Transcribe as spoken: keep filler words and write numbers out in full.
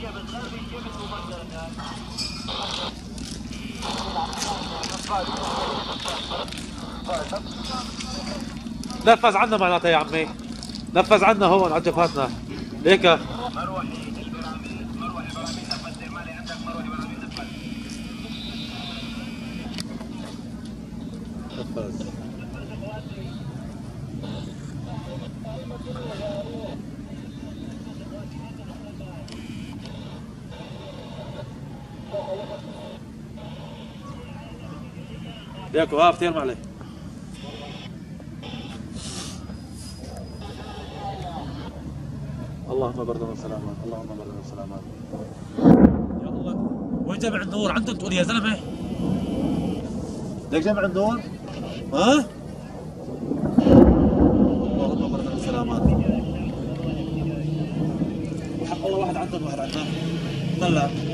نفذ عنا معناتها يا عمي، نفذ عنا هون على جبهتنا ليك. نفذ. ليك واقف تيرم عليه. اللهم بردا وسلاما، اللهم بردا وسلاما. يا الله، وين جامع النور؟ عندهم تقول يا زلمه؟ ليك جامع النور؟ ها؟ اللهم بردا وسلاما. وحق الله واحد عندهم واحد عندنا. طلع.